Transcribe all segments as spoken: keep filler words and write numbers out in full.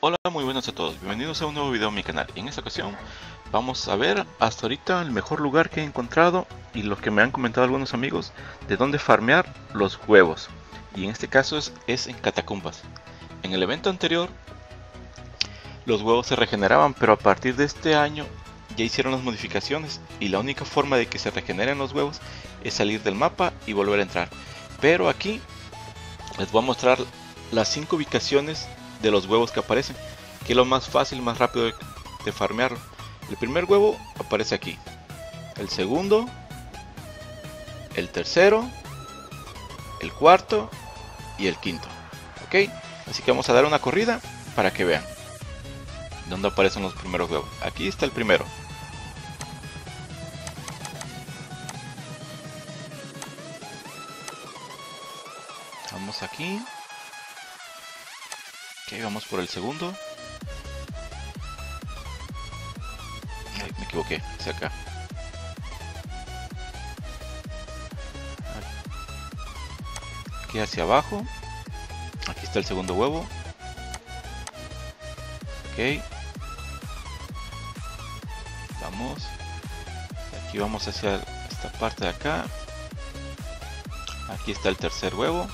Hola, muy buenas a todos, bienvenidos a un nuevo video en mi canal. Y en esta ocasión vamos a ver hasta ahorita el mejor lugar que he encontrado y lo que me han comentado algunos amigos de dónde farmear los huevos. Y en este caso es, es en catacumbas. En el evento anterior los huevos se regeneraban, pero a partir de este año ya hicieron las modificaciones y la única forma de que se regeneren los huevos es salir del mapa y volver a entrar. Pero aquí les voy a mostrar las cinco ubicaciones de los huevos que aparecen, que es lo más fácil y más rápido de, de farmearlo. El primer huevo aparece aquí, el segundo, el tercero, el cuarto y el quinto. Ok, así que vamos a dar una corrida para que vean dónde aparecen los primeros huevos. Aquí está el primero. Vamos aquí. Ok, vamos por el segundo. Ay, me equivoqué, hacia acá. Aquí hacia abajo. Aquí está el segundo huevo. Ok. Vamos. Aquí vamos hacia esta parte de acá. Aquí está el tercer huevo.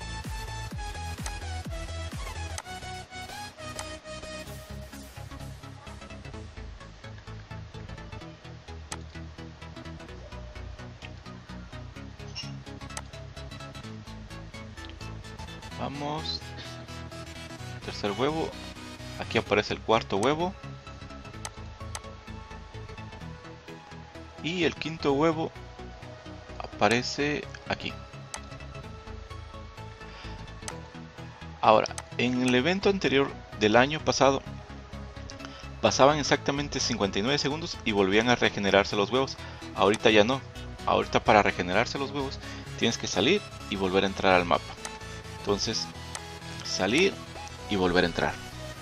Vamos, tercer huevo, aquí aparece el cuarto huevo y el quinto huevo aparece aquí. Ahora, en el evento anterior del año pasado pasaban exactamente cincuenta y nueve segundos y volvían a regenerarse los huevos. Ahorita ya no, ahorita para regenerarse los huevos tienes que salir y volver a entrar al mapa. Entonces, salir y volver a entrar.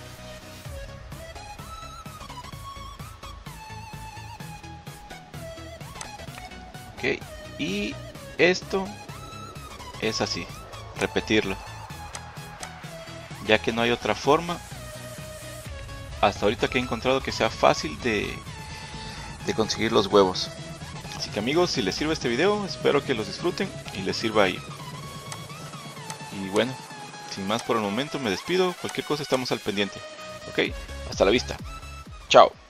Ok, y esto es así, repetirlo, ya que no hay otra forma hasta ahorita que he encontrado que sea fácil de, de conseguir los huevos. Así que amigos, si les sirve este video, espero que los disfruten y les sirva ahí. Y bueno, sin más por el momento me despido, cualquier cosa estamos al pendiente. Ok, hasta la vista. Chao.